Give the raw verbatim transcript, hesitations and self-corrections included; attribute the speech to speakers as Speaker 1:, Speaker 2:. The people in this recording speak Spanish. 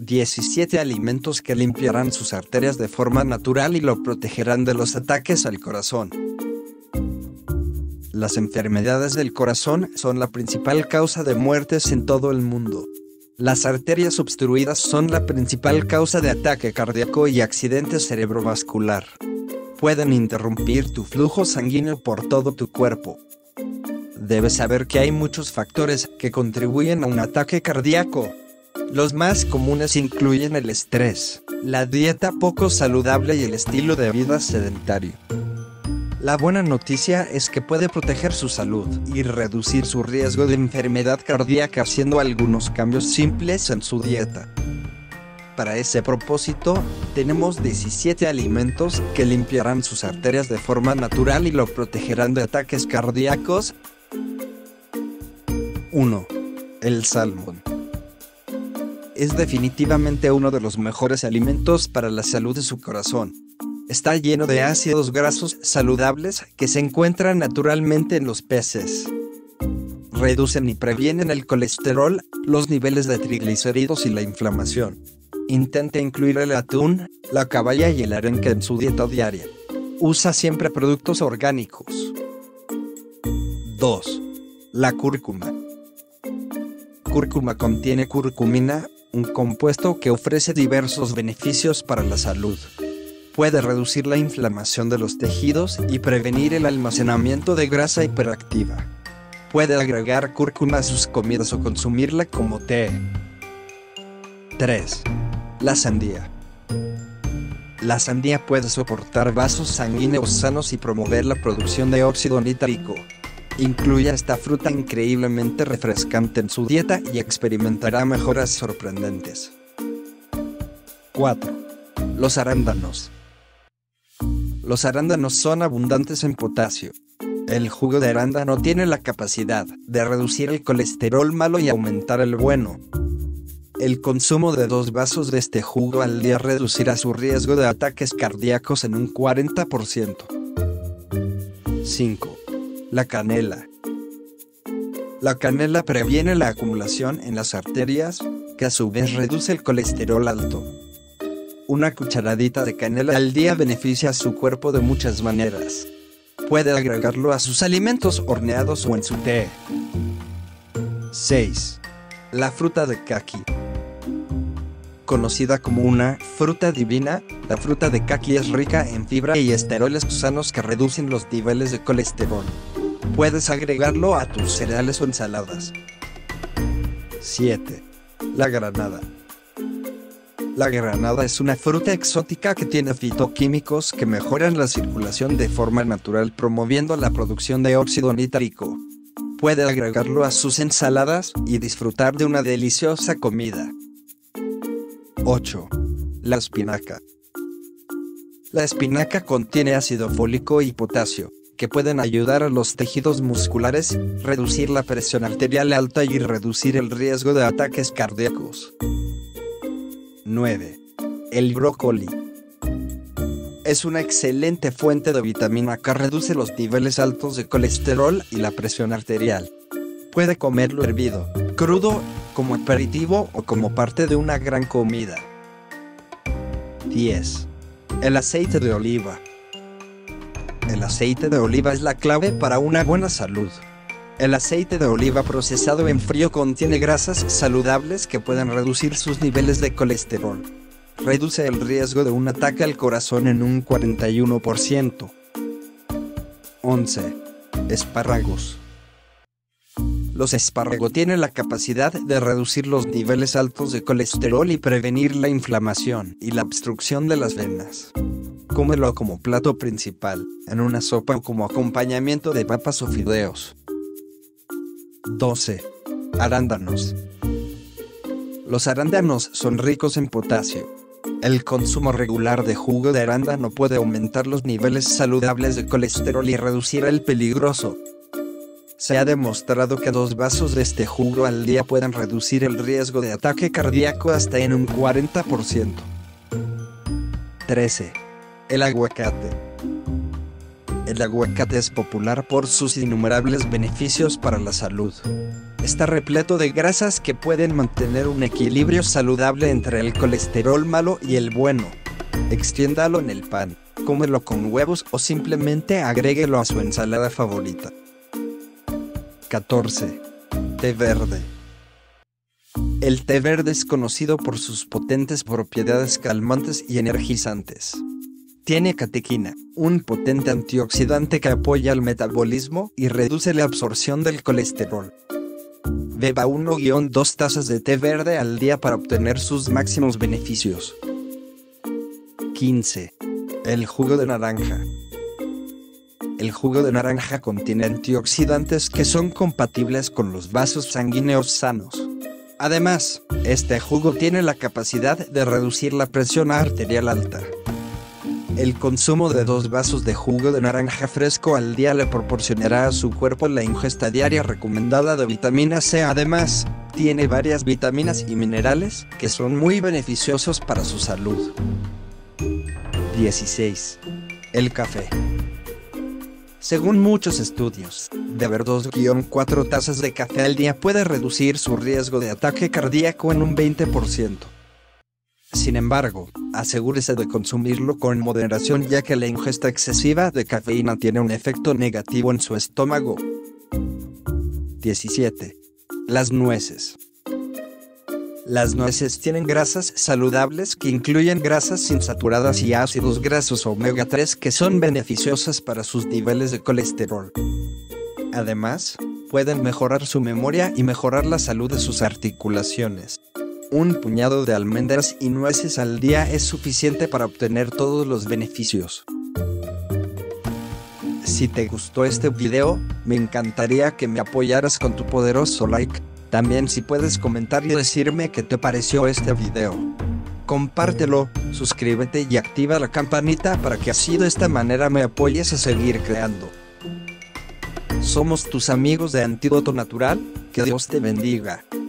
Speaker 1: diecisiete alimentos que limpiarán sus arterias de forma natural y lo protegerán de los ataques al corazón. Las enfermedades del corazón son la principal causa de muertes en todo el mundo. Las arterias obstruidas son la principal causa de ataque cardíaco y accidente cerebrovascular. Pueden interrumpir tu flujo sanguíneo por todo tu cuerpo. Debes saber que hay muchos factores que contribuyen a un ataque cardíaco. Los más comunes incluyen el estrés, la dieta poco saludable y el estilo de vida sedentario. La buena noticia es que puede proteger su salud y reducir su riesgo de enfermedad cardíaca haciendo algunos cambios simples en su dieta. Para ese propósito, tenemos diecisiete alimentos que limpiarán sus arterias de forma natural y lo protegerán de ataques cardíacos. uno. El salmón. Es definitivamente uno de los mejores alimentos para la salud de su corazón. Está lleno de ácidos grasos saludables que se encuentran naturalmente en los peces. Reducen y previenen el colesterol, los niveles de triglicéridos y la inflamación. Intente incluir el atún, la caballa y el arenque en su dieta diaria. Usa siempre productos orgánicos. dos. La cúrcuma. Cúrcuma contiene curcumina, un compuesto que ofrece diversos beneficios para la salud. Puede reducir la inflamación de los tejidos y prevenir el almacenamiento de grasa hiperactiva. Puede agregar cúrcuma a sus comidas o consumirla como té. tres. La sandía. La sandía puede soportar vasos sanguíneos sanos y promover la producción de óxido nítrico. Incluya esta fruta increíblemente refrescante en su dieta y experimentará mejoras sorprendentes. cuatro. Los arándanos. Los arándanos son abundantes en potasio. El jugo de arándano tiene la capacidad de reducir el colesterol malo y aumentar el bueno. El consumo de dos vasos de este jugo al día reducirá su riesgo de ataques cardíacos en un cuarenta por ciento. cinco. La canela. La canela previene la acumulación en las arterias, que a su vez reduce el colesterol alto. Una cucharadita de canela al día beneficia a su cuerpo de muchas maneras. Puede agregarlo a sus alimentos horneados o en su té. seis. La fruta de caqui. Conocida como una fruta divina, la fruta de caqui es rica en fibra y esteroles sanos que reducen los niveles de colesterol. Puedes agregarlo a tus cereales o ensaladas. siete. La granada. La granada es una fruta exótica que tiene fitoquímicos que mejoran la circulación de forma natural, promoviendo la producción de óxido nítrico. Puede agregarlo a sus ensaladas y disfrutar de una deliciosa comida. ocho. La espinaca. La espinaca contiene ácido fólico y potasio, que pueden ayudar a los tejidos musculares, reducir la presión arterial alta y reducir el riesgo de ataques cardíacos. nueve. El brócoli. Es una excelente fuente de vitamina K, reduce los niveles altos de colesterol y la presión arterial. Puede comerlo hervido, crudo, como aperitivo o como parte de una gran comida. diez. El aceite de oliva. El aceite de oliva es la clave para una buena salud. El aceite de oliva procesado en frío contiene grasas saludables que pueden reducir sus niveles de colesterol. Reduce el riesgo de un ataque al corazón en un cuarenta y uno por ciento. once. Espárragos. Los espárragos tienen la capacidad de reducir los niveles altos de colesterol y prevenir la inflamación y la obstrucción de las venas. Cómelo como plato principal, en una sopa o como acompañamiento de papas o fideos. doce. Arándanos. Los arándanos son ricos en potasio. El consumo regular de jugo de arándano puede aumentar los niveles saludables de colesterol y reducir el peligroso. Se ha demostrado que dos vasos de este jugo al día pueden reducir el riesgo de ataque cardíaco hasta en un cuarenta por ciento. trece. El aguacate. El aguacate es popular por sus innumerables beneficios para la salud. está repleto de grasas que pueden mantener un equilibrio saludable entre el colesterol malo y el bueno. Extiéndalo en el pan, cómelo con huevos o simplemente agréguelo a su ensalada favorita. catorce. Té verde. El té verde es conocido por sus potentes propiedades calmantes y energizantes. Tiene catequina, un potente antioxidante que apoya el metabolismo y reduce la absorción del colesterol. Beba una a dos tazas de té verde al día para obtener sus máximos beneficios. quince. El jugo de naranja. El jugo de naranja contiene antioxidantes que son compatibles con los vasos sanguíneos sanos. Además, este jugo tiene la capacidad de reducir la presión arterial alta. El consumo de dos vasos de jugo de naranja fresco al día le proporcionará a su cuerpo la ingesta diaria recomendada de vitamina ce. Además, tiene varias vitaminas y minerales que son muy beneficiosos para su salud. dieciséis. El café. Según muchos estudios, beber dos a cuatro tazas de café al día puede reducir su riesgo de ataque cardíaco en un veinte por ciento. Sin embargo, asegúrese de consumirlo con moderación, ya que la ingesta excesiva de cafeína tiene un efecto negativo en su estómago. diecisiete. Las nueces. Las nueces tienen grasas saludables que incluyen grasas insaturadas y ácidos grasos omega tres que son beneficiosas para sus niveles de colesterol. Además, pueden mejorar su memoria y mejorar la salud de sus articulaciones. Un puñado de almendras y nueces al día es suficiente para obtener todos los beneficios. Si te gustó este video, me encantaría que me apoyaras con tu poderoso like. También si puedes comentar y decirme qué te pareció este video. Compártelo, suscríbete y activa la campanita para que así de esta manera me apoyes a seguir creando. Somos tus amigos de Antídoto Natural, que Dios te bendiga.